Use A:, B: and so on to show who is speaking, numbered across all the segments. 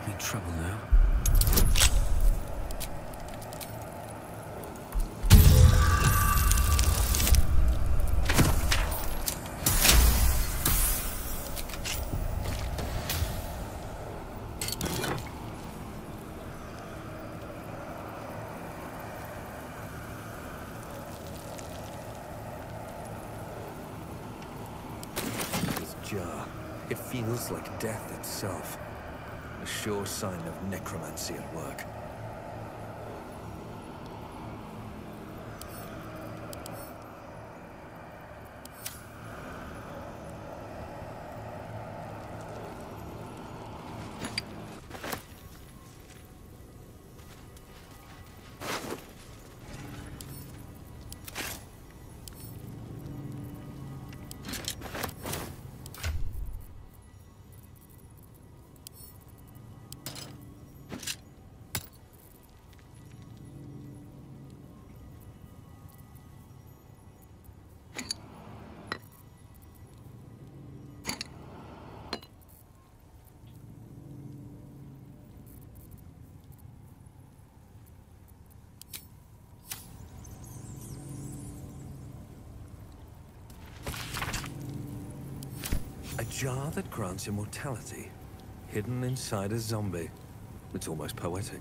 A: me trouble now.
B: This jar, it feels like death itself. A sure sign of necromancy at work. A jar that grants immortality, hidden inside a zombie. It's almost poetic.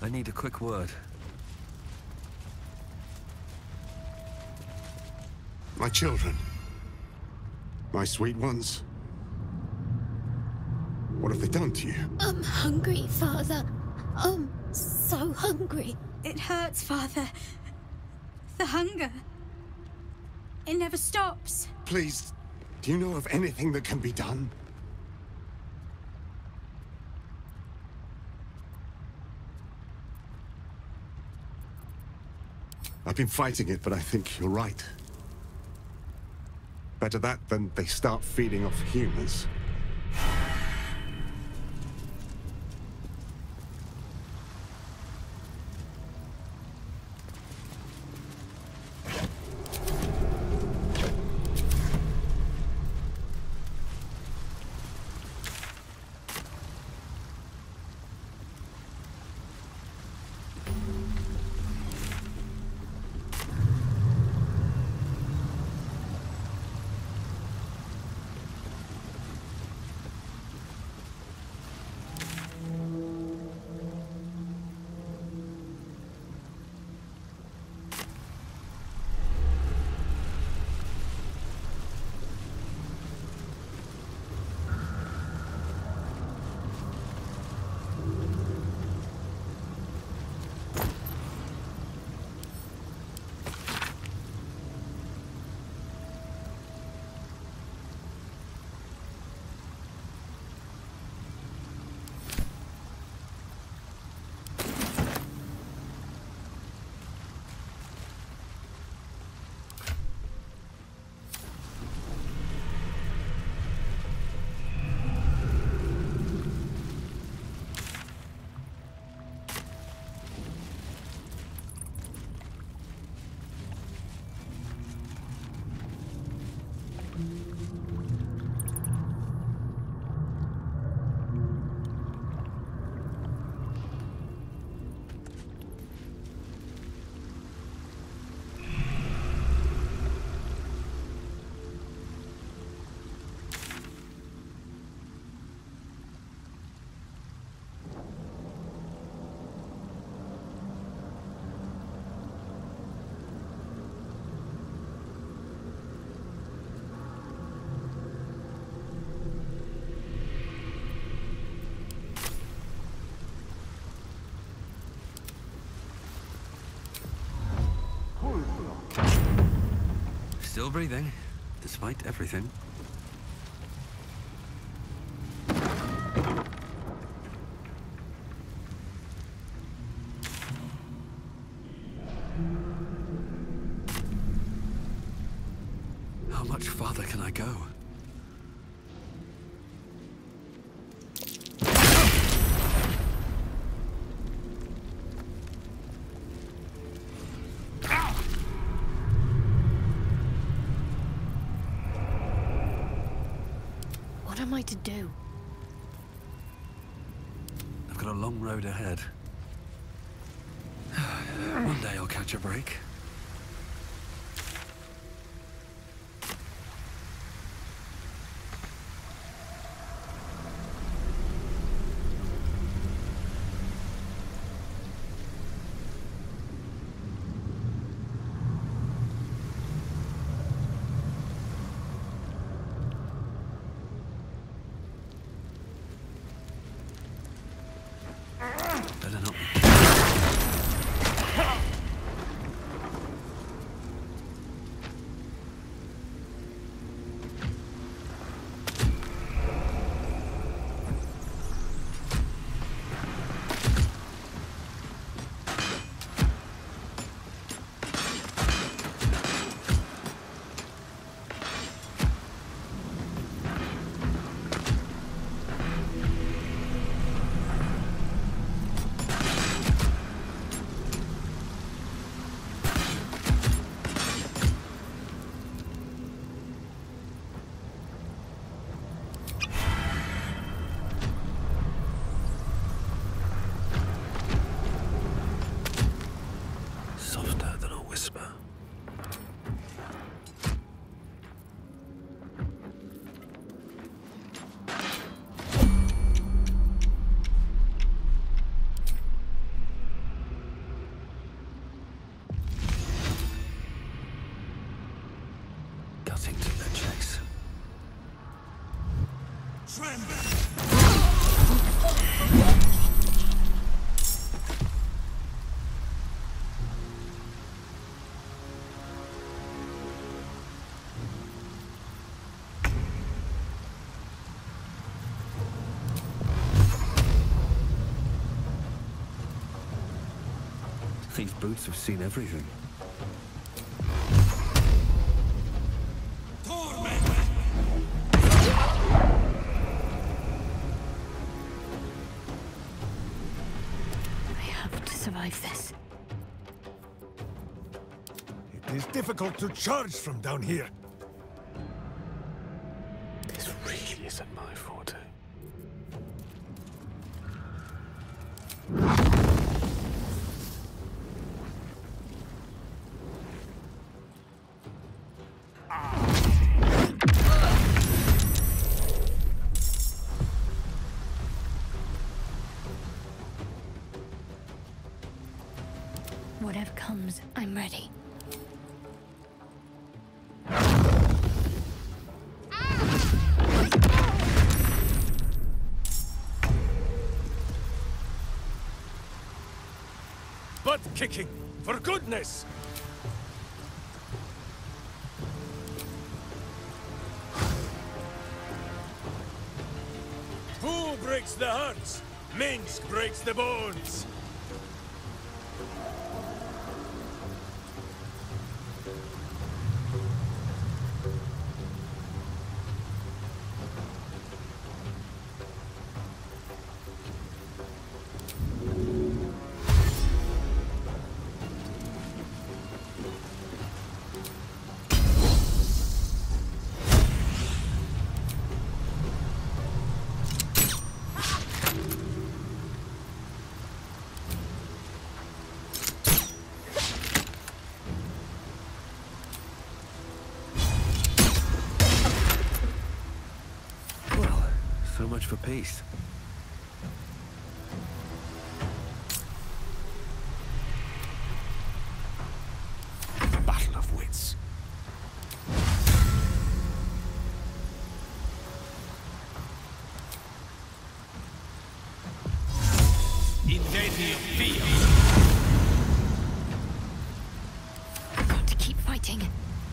B: I need a quick word.
A: My children. My sweet ones. What have they done to you?
C: I'm hungry, Father. I'm so hungry.
D: It hurts, Father. The hunger. It never stops.
A: Please, do you know of anything that can be done? I've been fighting it, but I think you're right. Better that than they start feeding off humans.
B: Still breathing, despite everything. How much farther can I go?
C: What am I to do?
B: I've got a long road ahead. One day I'll catch a break. Better not. These boots have seen everything.
C: I have to survive this.
E: It is difficult to charge from down here.
F: This really isn't my forte.
C: Whatever comes, I'm ready.
E: Butt kicking, for goodness! Who breaks the hearts? Minsk breaks the bones!
B: Well, so much for peace.
E: Battle of wits. Incendio Via!
C: I've got to keep fighting.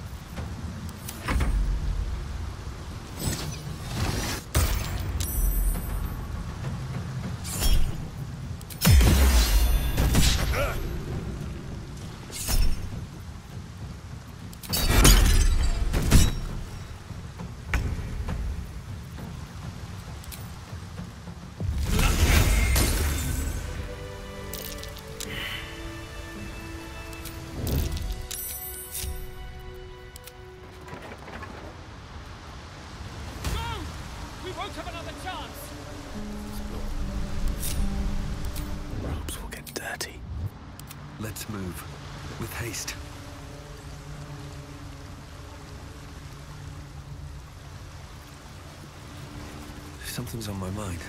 F: Robes will get dirty.
B: Let's move. With haste. Something's on my mind.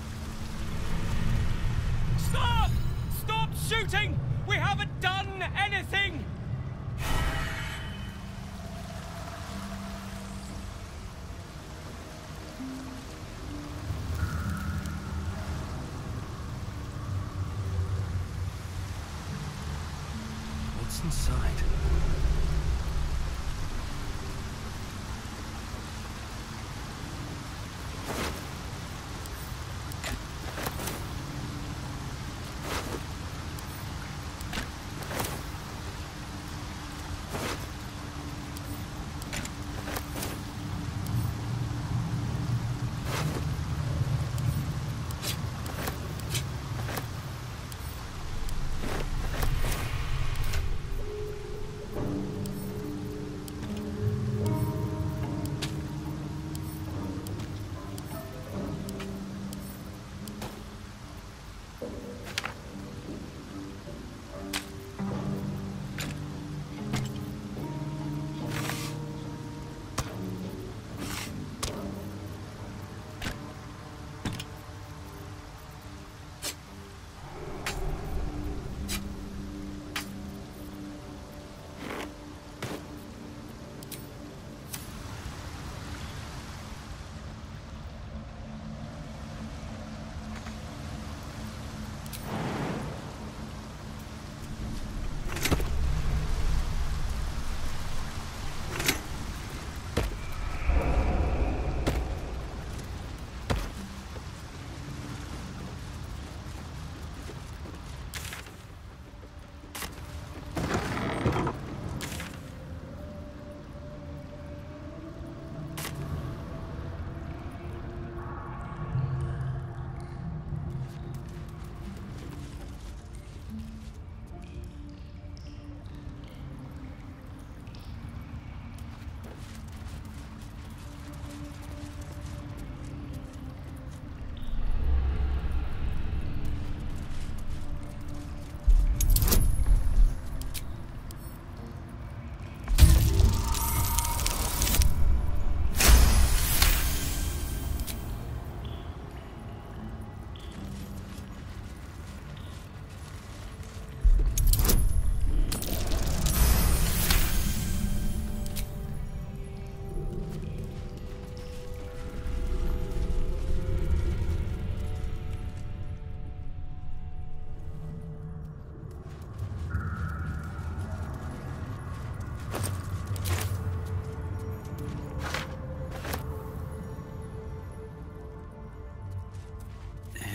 G: Stop! Stop shooting! We haven't done anything!
B: What's inside?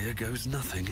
B: Here goes nothing.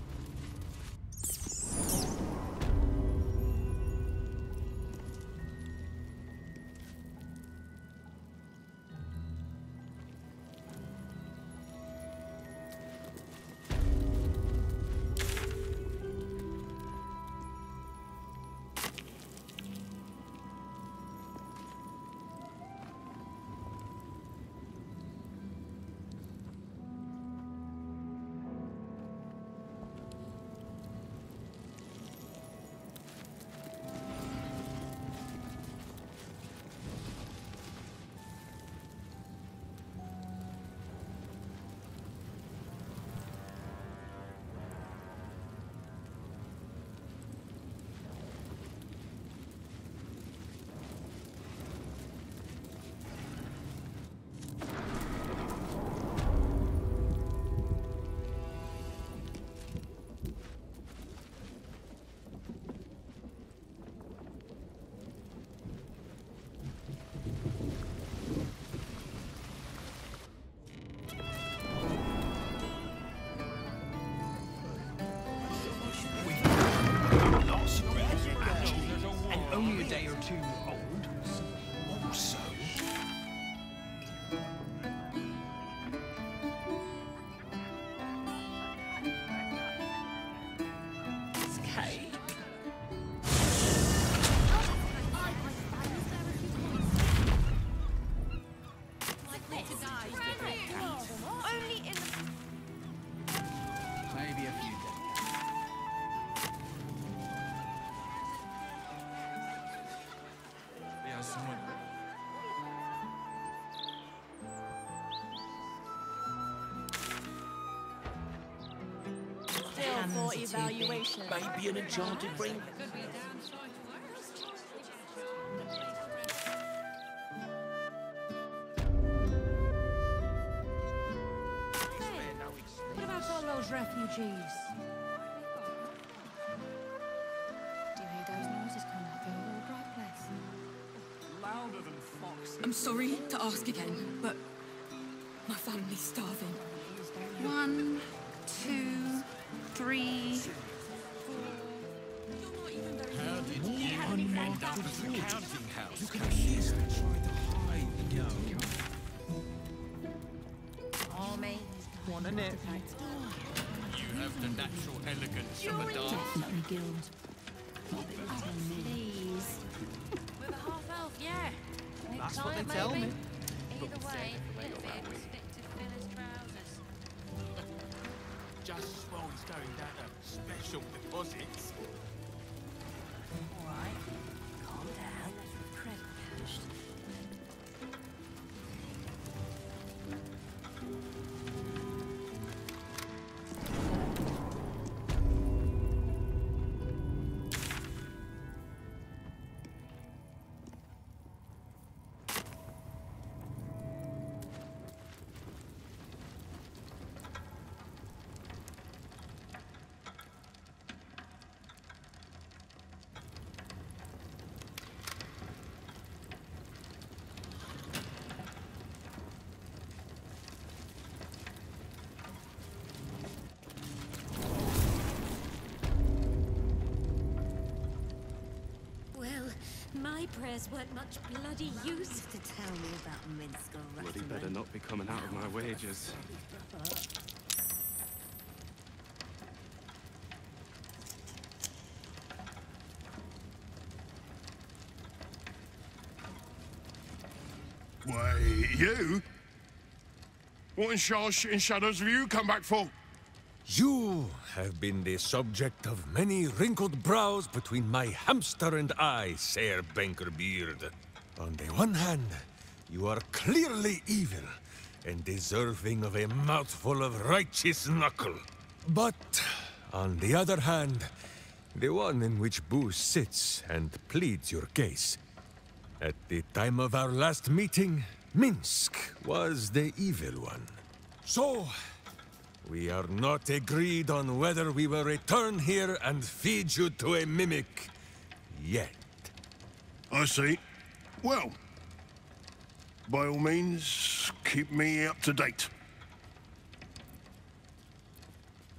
G: Only a day or two old. Also, it's cake. Maybe a few days.
H: Still for evaluation.
B: Maybe an enchanted ring.
H: What about all those refugees? Do you hear those noises coming out of the dry place?
G: Louder than fox.
I: I'm sorry to ask again, but my family's starving.
D: 1, 2, 3.
G: How did you end up at the counting house? Cashiers tried to hide the young.
H: Army.
G: One in it. You have the natural elegance of a dance.
C: Definitely guild.
H: Please. With a half-elf, yeah.
G: That's what they tell me.
H: Either way, it'll be stick to Phil's trousers.
E: Just as well he's going down to special deposits.
H: All right. Calm down. Credit cash.
C: My prayers weren't much bloody use to tell me about Minsk.
F: Bloody better not be coming out of my wages.
E: Why, you? What in shadows have you come back for?
J: You have been the subject of many wrinkled brows between my hamster and I, Sir Bankerbeard. On the one hand, you are clearly evil and deserving of a mouthful of righteous knuckle. But, on the other hand, the one in which Boo sits and pleads your case. At the time of our last meeting, Minsk was the evil one. So, we are not agreed on whether we will return here and feed you to a mimic yet.
E: I see. Well, by all means, keep me up to date.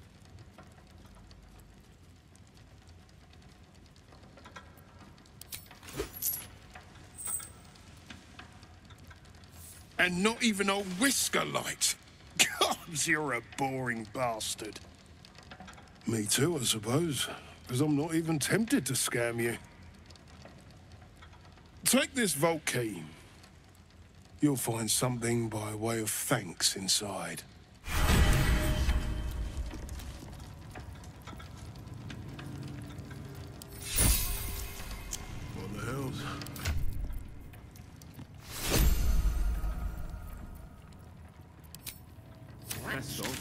E: And not even a whisker light. God, you're a boring bastard. Me too, I suppose. Because I'm not even tempted to scam you. Take this vault key. You'll find something by way of thanks inside. What the hell's...
F: That's all.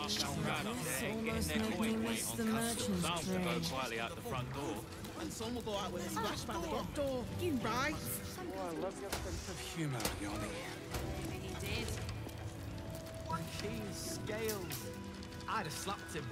C: Almost made me miss the merchant's trade.
F: Quietly out the front door.
G: And some will go out with a splash by the back door. You right?
F: Oh, I love your sense of humour, Yoni.
I: Maybe he did.
G: Keys, scales. I'd have slapped him.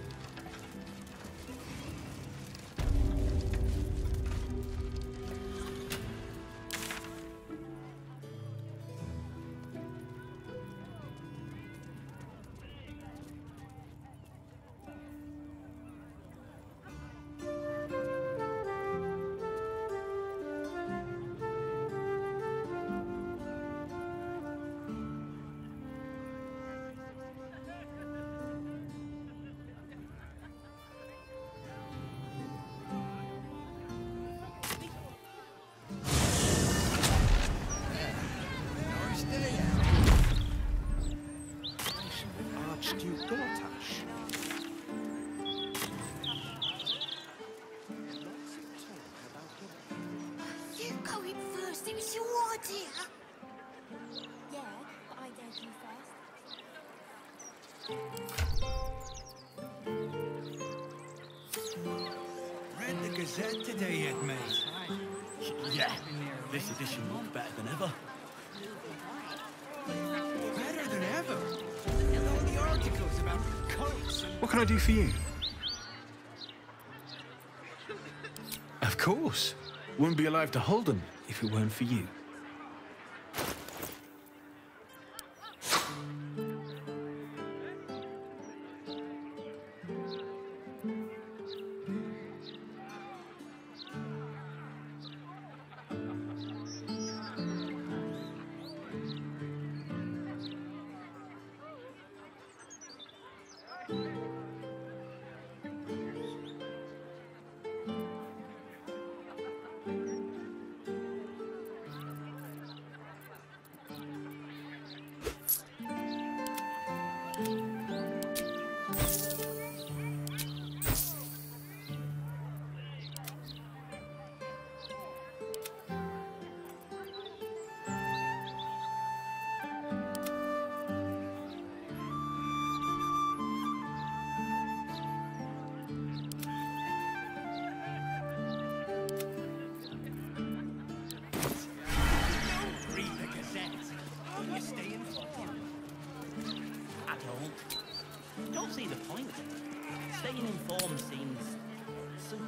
F: Archduke Gortash.
C: You go in first, it was your idea.
H: Yeah, but I dared you first.
G: Read the Gazette today yet, mate? Yeah. This edition looks better than ever. Better than ever? And all the articles about coats and...
F: What can I do for you? Of course. Wouldn't be alive to hold them if it weren't for you.
K: Don't see the point. Staying informed seems so...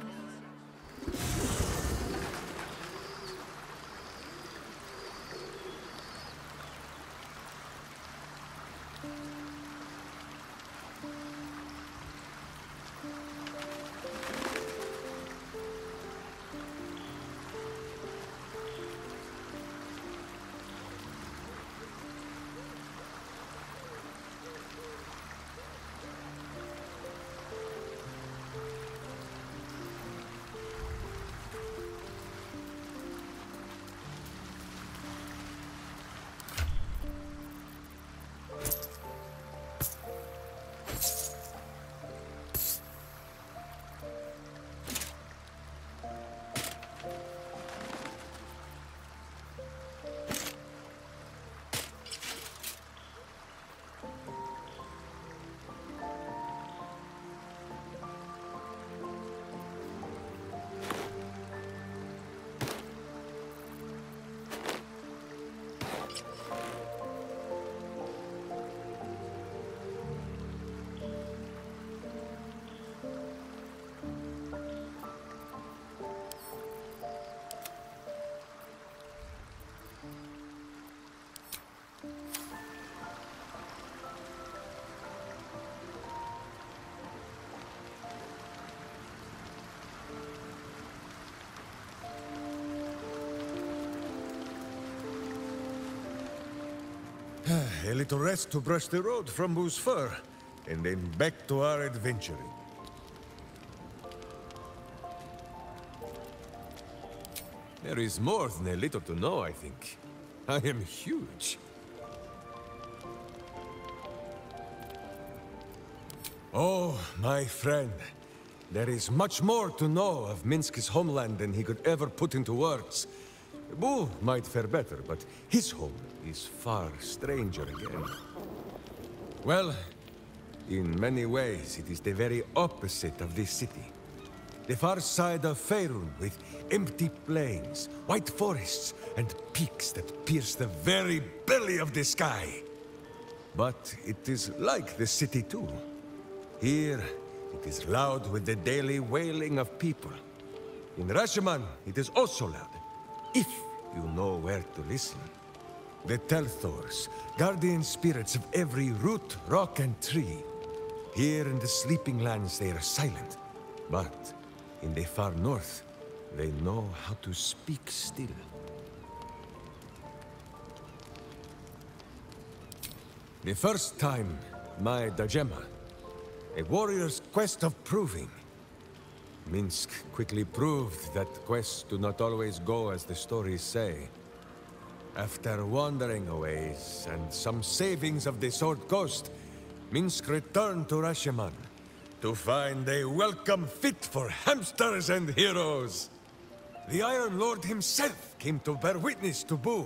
J: A little rest to brush the road from Boo's fur, and then back to our adventuring. There is more than a little to know, I think. I am huge. Oh, my friend. There is much more to know of Minsky's homeland than he could ever put into words. Boo might fare better, but his home is far stranger again. Well, In many ways, it is the very opposite of this city. The far side of Faerun, with empty plains, white forests, and peaks that pierce the very belly of the sky. But it is like the city too. Here, it is loud with the daily wailing of people. In Rasheman, it is also loud, if you know where to listen. The Telthors, guardian spirits of every root, rock, and tree. Here in the Sleeping Lands they are silent, but in the far north, they know how to speak still. The first time, my Dajema, a warrior's quest of proving. Minsk quickly proved that quests do not always go as the stories say. After wandering a ways and some savings of the Sword Coast, Minsk returned to Rasheman to find a welcome fit for hamsters and heroes. The Iron Lord himself came to bear witness to Boo.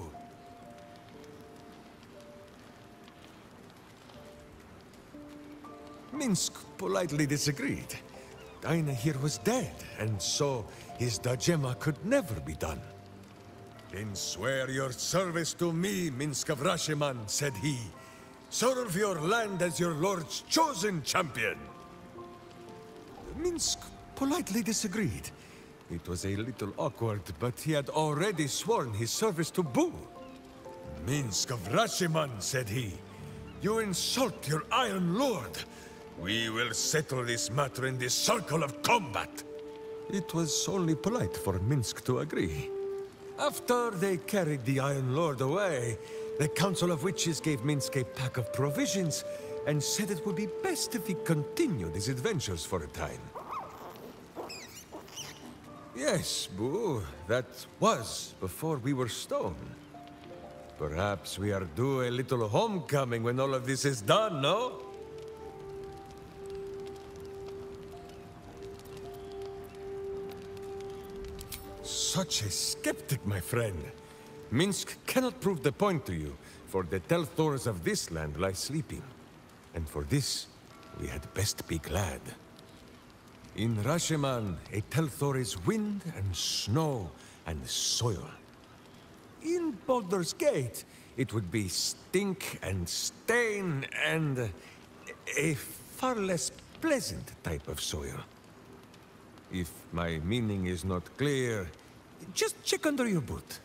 J: Minsk politely disagreed. Daina here was dead, and so his Dajema could never be done. Then swear your service to me, Minsk of Rasheman, said he. Serve your land as your lord's chosen champion. Minsk politely disagreed. It was a little awkward, but he had already sworn his service to Boo. Minsk of Rasheman, said he. You insult your Iron Lord. We will settle this matter in the circle of combat. It was only polite for Minsk to agree. After they carried the Iron Lord away, the Council of Witches gave Minsk a pack of provisions and said it would be best if he continued his adventures for a time. Yes, Boo, that was before we were stone. Perhaps we are due a little homecoming when all of this is done, no? Such a skeptic, my friend. Minsk cannot prove the point to you, for the Telthors of this land lie sleeping. And for this, we had best be glad. In Rasheman, a Telthor is wind and snow and soil. In Baldur's Gate, it would be stink and stain and a far less pleasant type of soil. If my meaning is not clear, just check under your boot.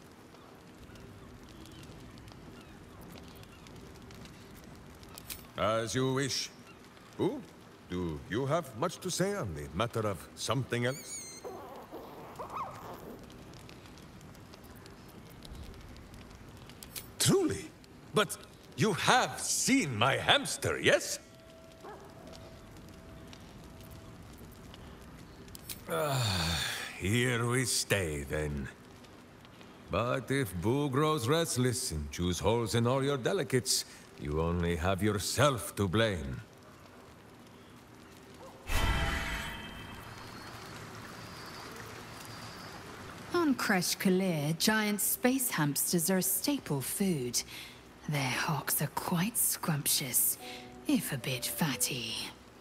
J: As you wish. Ooh, do you have much to say on the matter of something else? Truly? But you have seen my hamster, yes? Here we stay, then. But if Boo grows restless and chews holes in all your delicates, you only have yourself to blame.
D: On Kresh Kalir, giant space hamsters are a staple food. Their hocks are quite scrumptious, if a bit fatty.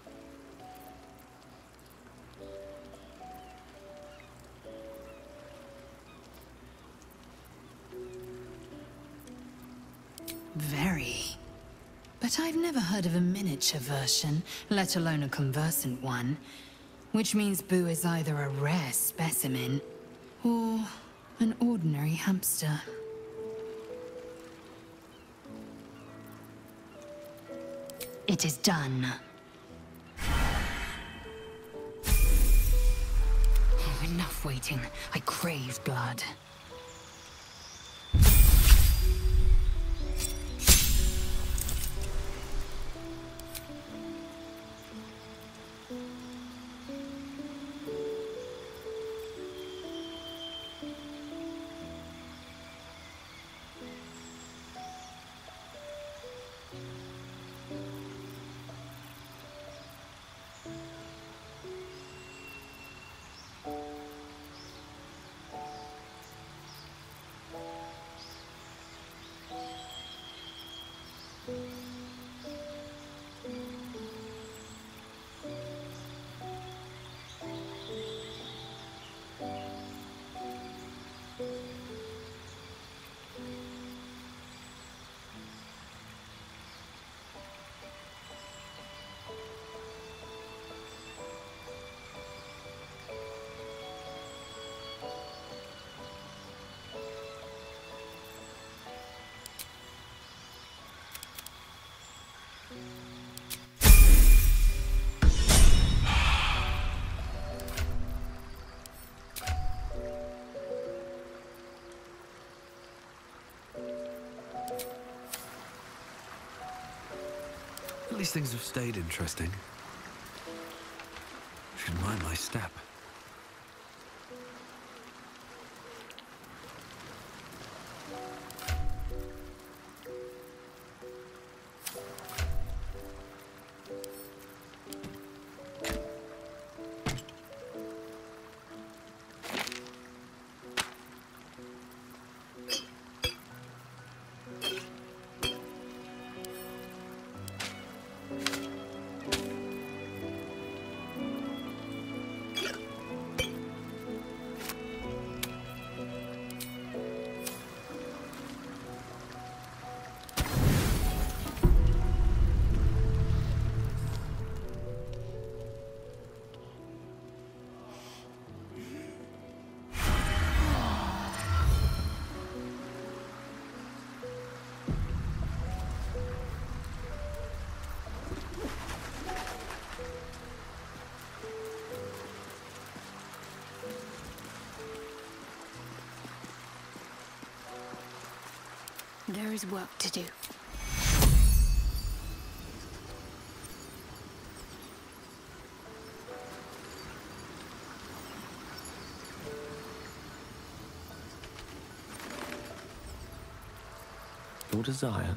D: Very. But I've never heard of a miniature version, let alone a conversant one. Which means Boo is either a rare specimen, or an ordinary hamster. It is done. Oh, enough waiting. I crave blood.
B: These things have stayed interesting. Should mind my step.
C: There is work to do.
L: Your desire.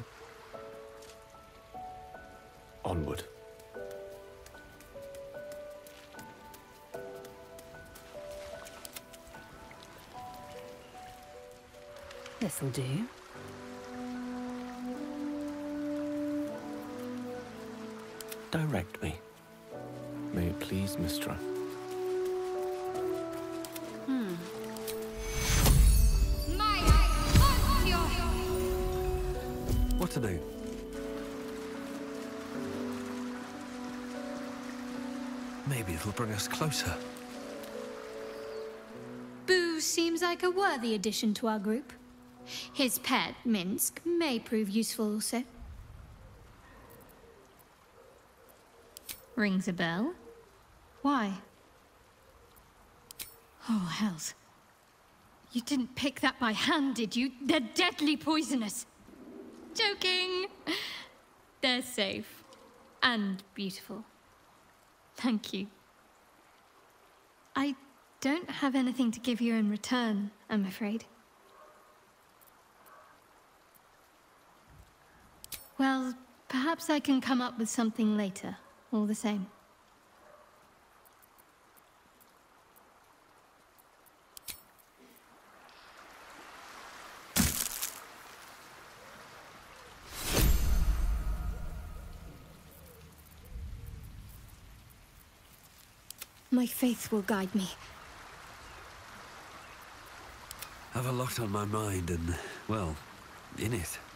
L: Onward.
D: This'll do.
L: Direct me. May it please Mystra.
B: What to do? Maybe it'll bring us closer.
M: Boo seems like a worthy addition to our group. His pet, Minsk, may prove useful also. Rings a bell? Why? Oh, hells. You didn't pick that by hand, did you? They're deadly poisonous. Joking. They're safe. And beautiful. Thank you. I don't have anything to give you in return, I'm afraid. Well, perhaps I can come up with something later, all the same. My faith will guide me.
B: Have a lot on my mind and, well, in it.